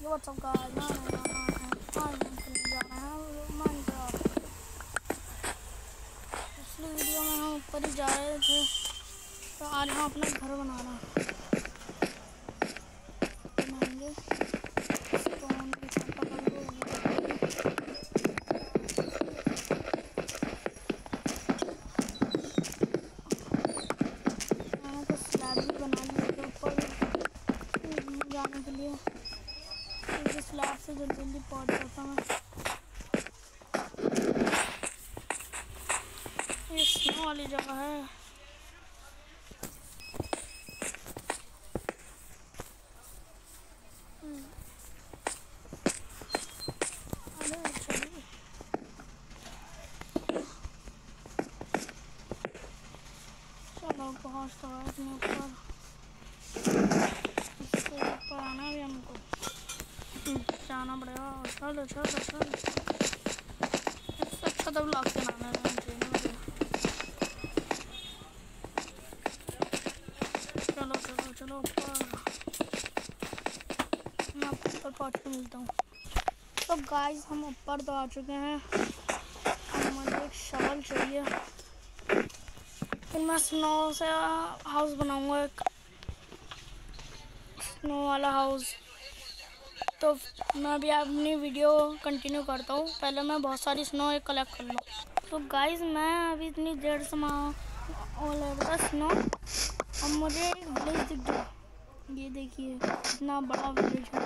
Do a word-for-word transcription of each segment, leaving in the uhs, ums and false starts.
ये व्हाट्सअप का आज हम खेलने जा रहे हैं माइनक्राफ्ट। पिछली वीडियो में हम ऊपर ही जा रहे थे, तो आज हम अपना घर बनाना बनाएंगे। स्टोन की छत्ता कर लो, मैंने तो स्लैब भी बना लिया था ऊपर जाने के लिए। इस स्लैब से जल्दी जल्दी पहुंच जाता मैं। ये स्नो वाली जगह है। चलो पहुँच तो है अपने ऊपर, इससे ऊपर आना भी हमको जाना पड़ेगा। चलो चलो चलो, इससे अच्छा तो ब्लॉक चलाना है। चलो चलो चलो ऊपर, मैं ऊपर पहुँच के मिलता हूँ। तो गाइस हम ऊपर तो आ चुके हैं, अब मुझे एक शॉल चाहिए। फिर मैं स्नो से हाउस बनाऊंगा, एक स्नो वाला हाउस। तो मैं भी अपनी वीडियो कंटिन्यू करता हूँ। पहले मैं बहुत सारी स्नो एक कलेक्ट कर लूँ। तो गाइस मैं अभी इतनी देर से ऑलरेडी स्नो, अब मुझे एक विलेज दिख गया। ये देखिए इतना बड़ा विलेज है।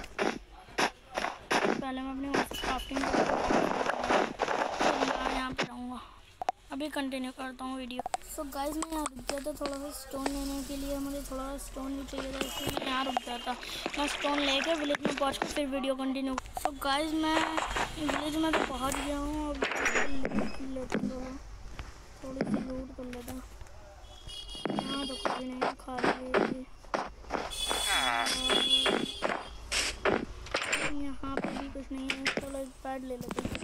पहले मैं अपनी क्राफ्टिंग यहाँ पे रहूँगा। अभी कंटिन्यू करता हूँ वीडियो। सो so गाइस मैं यहाँ रुक गया था थोड़ा सा स्टोन लेने के लिए। मुझे थोड़ा सा स्टोन भी चाहिए था, इसलिए मैं यहाँ रुक गया था। मैं स्टोन लेके विलेज में पहुँच के फिर video continue. So so guys मैं विलेज में तो पहुँच गया हूँ। अब लूट लेता हूँ, थोड़ी सी लूट कर लेता हूँ। यहाँ तो कोई नहीं खाली, यहाँ पे भी कुछ नहीं है। चलो एक पैड ले लेते हैं।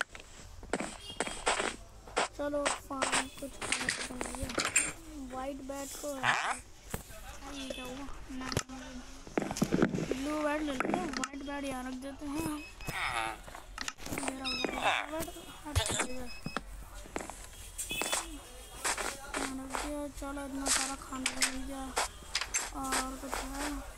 चलो फार्म कुछ खाने को नहीं है। वाइट बैट को ये क्या हुआ ना, ब्लू बैट ले लेते हैं। वाइट बैट यहाँ रख देते हैं। चलो इतना सारा खाना मिल गया और कुछ है